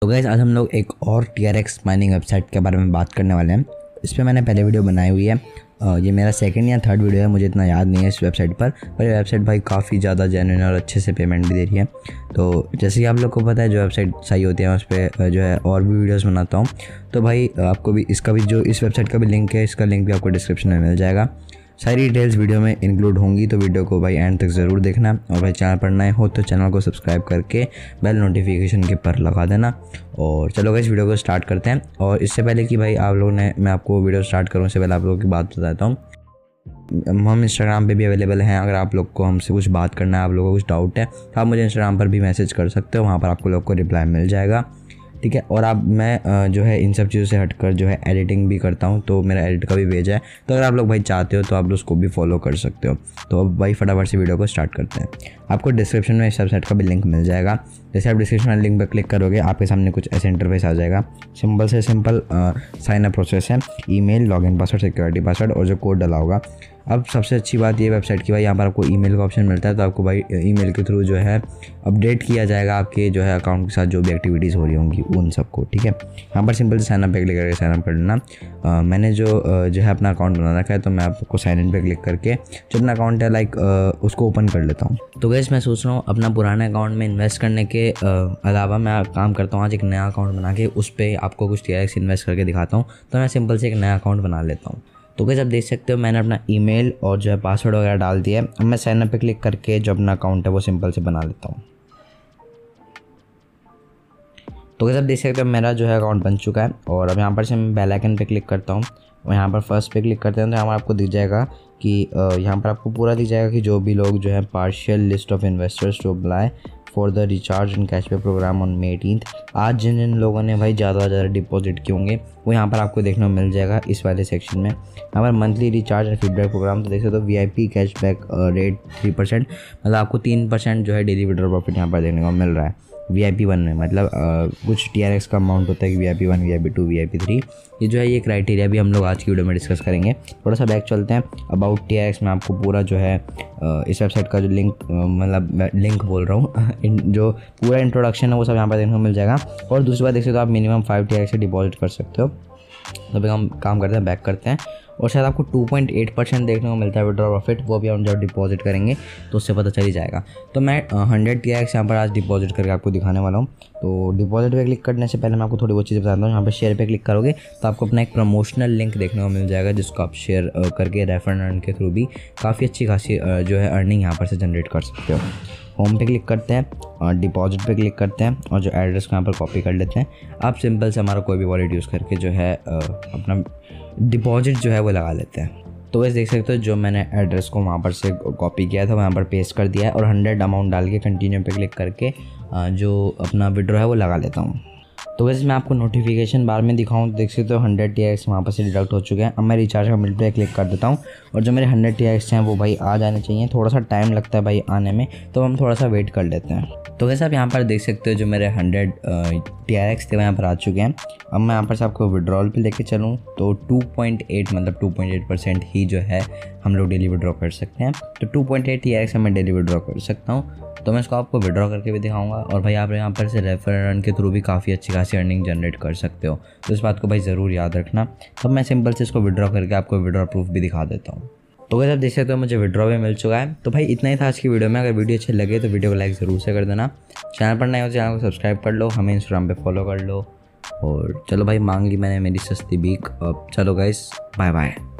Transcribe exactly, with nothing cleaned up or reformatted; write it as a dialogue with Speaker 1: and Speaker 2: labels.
Speaker 1: तो गाइस आज हम लोग एक और T R X mining website के बारे में बात करने वाले हैं। इस पर मैंने पहले वीडियो बनाई हुई है। अ, ये मेरा सेकंड या थर्ड वीडियो है, मुझे इतना याद नहीं है इस वेबसाइट पर पर ये वेबसाइट भाई काफ़ी ज़्यादा जेन्युइन और अच्छे से पेमेंट भी दे रही है। तो जैसे कि आप लोग को पता है जो वेबसाइट सही होती है उस पर जो है और भी वीडियोज़ बनाता हूँ। तो भाई आपको भी इसका भी जो इस वेबसाइट का भी लिंक है, इसका लिंक भी आपको डिस्क्रिप्शन में मिल जाएगा। सारी डिटेल्स वीडियो में इंक्लूड होंगी, तो वीडियो को भाई एंड तक ज़रूर देखना। और भाई चैनल पर नए हो तो चैनल को सब्सक्राइब करके बेल नोटिफिकेशन के पर लगा देना। और चलो गाइस वीडियो को स्टार्ट करते हैं। और इससे पहले कि भाई आप लोगों ने मैं आपको वीडियो स्टार्ट करूँ इससे पहले आप लोगों की बात बताता हूँ। हम इंस्टाग्राम पे भी अवेलेबल हैं। अगर आप लोग को हमसे कुछ बात करना है, आप लोगों को कुछ डाउट है, तो आप मुझे इंस्टाग्राम पर भी मैसेज कर सकते हो, वहाँ पर आपको लोग को रिप्लाई मिल जाएगा। ठीक है। और आप मैं जो है इन सब चीज़ों से हटकर जो है एडिटिंग भी करता हूँ, तो मेरा एडिट का भी पेज है, तो अगर आप लोग भाई चाहते हो तो आप उसको भी फॉलो कर सकते हो। तो अब भाई फटाफट से वीडियो को स्टार्ट करते हैं। आपको डिस्क्रिप्शन में इस वेबसाइट का भी लिंक मिल जाएगा। जैसे आप डिस्क्रिप्शन में लिंक पर क्लिक करोगे आपके सामने कुछ ऐसे इंटरफेस आ जाएगा। सिंपल से सिंपल साइन अप प्रोसेस है, email, login password, security password और जो कोड डाला होगा। अब सबसे अच्छी बात ये वेबसाइट की भाई यहाँ पर आपको ईमेल का ऑप्शन मिलता है, तो आपको भाई ईमेल के थ्रू जो है अपडेट किया जाएगा आपके जो है अकाउंट के साथ जो भी एक्टिविटीज़ हो रही होंगी उन सबको। ठीक है। यहाँ पर सिंपल से साइन अप पे क्लिक करके साइन अप कर लेना। आ, मैंने जो जो है अपना अकाउंट बना रखा है, तो मैं आपको साइन इन पे क्लिक करके जो अपना अकाउंट है लाइक उसको ओपन कर लेता हूँ। तो गैस मैं सोच रहा हूँ अपना पुराने अकाउंट में इन्वेस्ट करने के अलावा मैं काम करता हूँ आज एक नया अकाउंट बना के उस पर आपको कुछ टी आर एक्स इन्वेस्ट करके दिखाता हूँ। तो मैं सिंपल से एक नया अकाउंट बना लेता हूँ। तो गाइस आप देख सकते हो मैंने अपना ईमेल और जो है पासवर्ड वगैरह डाल दिया है। अब मैं साइन अप पे क्लिक करके जो अपना अकाउंट है वो सिंपल से बना लेता हूँ। तो गाइस आप देख सकते हो मेरा जो है अकाउंट बन चुका है। और अब यहाँ पर से मैं बेल आइकन पे क्लिक करता हूँ और यहाँ पर फर्स्ट पे क्लिक करते हैं, तो यहाँ पर आपको दिख जाएगा कि यहाँ पर आपको पूरा दिख जाएगा कि जो भी लोग जो है partial list of investors to apply for the recharge and cashback program on May eighteenth. आज जिन जिन लोगों ने भाई ज़्यादा ज़्यादा डिपॉजिट किए होंगे वो यहाँ पर आपको देखने को मिल जाएगा इस वाले सेक्शन में। यहाँ पर monthly recharge and feedback program, तो देख सकते हो V I P cashback rate three percent, मतलब आपको तीन परसेंट जो है डेली विड्रॉ प्रॉफिट यहाँ पर देखने को मिल रहा है वी आई पी वन में। मतलब आ, कुछ टी आर एक्स का अमाउंट होता है कि V I P one, V I P two, V I P three, ये जो है ये क्राइटेरिया भी हम लोग आज की वीडियो में डिस्कस करेंगे। थोड़ा सा बैक चलते हैं। अबाउट टी आर एक्स में आपको पूरा जो है आ, इस वेबसाइट का जो लिंक मतलब लिंक बोल रहा हूँ जो पूरा इंट्रोडक्शन है वो सब यहाँ पर देखने को मिल जाएगा। और दूसरी बात देख सकते हो आप minimum five T R X से डिपॉजिट कर सकते हो। तो अभी हम काम करते हैं, बैक करते हैं। और शायद आपको टू पॉइंट एट परसेंट देखने को मिलता है विड्रॉ प्रॉफिट, वो भी हम जब डिपॉजिट करेंगे तो उससे पता चल ही जाएगा। तो मैं हंड्रेड टी आर एक्स यहाँ पर आज डिपॉजिट करके आपको दिखाने वाला हूँ। तो डिपॉजिट पे क्लिक करने से पहले मैं आपको थोड़ी बहुत चीज़ें बताता हूँ। यहाँ पर शेयर पे क्लिक करोगे तो आपको अपना एक प्रमोशनल लिंक देखने को मिल जाएगा, जिसको आप शेयर करके रेफर अर्न के थ्रू भी काफ़ी अच्छी खासी जो है अर्निंग यहाँ पर से जनरेट कर सकते हो। होम पे क्लिक करते हैं और डिपॉजिट पे क्लिक करते हैं और जो एड्रेस को यहाँ पर कॉपी कर लेते हैं। आप सिंपल से हमारा कोई भी वॉलेट यूज़ करके जो है अपना डिपॉजिट जो है वो लगा लेते हैं। तो वैसे देख सकते हो जो मैंने एड्रेस को वहाँ पर से कॉपी किया था वहाँ पर पेस्ट कर दिया है और हंड्रेड अमाउंट डाल के कंटिन्यू पे क्लिक करके जो अपना विड्रॉ है वो लगा लेता हूँ। तो वैसे मैं आपको नोटिफिकेशन बार में दिखाऊं तो देख सकते हो हंड्रेड टी आर एक्स वहाँ पर से डिडक्ट हो चुके हैं। अब मैं रिचार्ज का मिल पे क्लिक कर देता हूँ और जो मेरे हंड्रेड टी आर एक्स हैं वो भाई आ जाने चाहिए। थोड़ा सा टाइम लगता है भाई आने में, तो हम थोड़ा सा वेट कर लेते हैं। तो वैसे आप यहाँ पर देख सकते हो जो मेरे हंड्रेड टी आर एक्स थे वो यहाँ पर आ चुके हैं। अब मैं यहाँ पर से आपको विड्रॉल पे लेके चलूँ तो टू पॉइंट एट मतलब टू पॉइंट एट परसेंट ही जो है हम लोग डेली विड्रॉ कर सकते हैं। तो two point eight T R X मैं डेली विड्रॉ कर सकता हूँ। तो मैं इसको आपको विड्रॉ करके भी दिखाऊंगा। और भाई आप यहाँ पर से रेफर अर्न के थ्रू भी काफ़ी अच्छी खासी अर्निंग जनरेट कर सकते हो, तो इस बात को भाई ज़रूर याद रखना। तब मैं सिंपल से इसको विड्रॉ करके आपको विड्रॉ प्रूफ भी दिखा देता हूँ। तो वैसे आप देख सकते हो मुझे विड्रॉ भी मिल चुका है। तो भाई इतना ही था आज की वीडियो में। अगर वीडियो अच्छी लगे तो वीडियो को लाइक ज़रूर से कर देना। चैनल पर नए हो चैनल को सब्सक्राइब कर लो, हमें इंस्टाग्राम पे फॉलो कर लो। और चलो भाई मांग ली मैंने मेरी सस्ती बीक। अब चलो गाइस बाय बाय।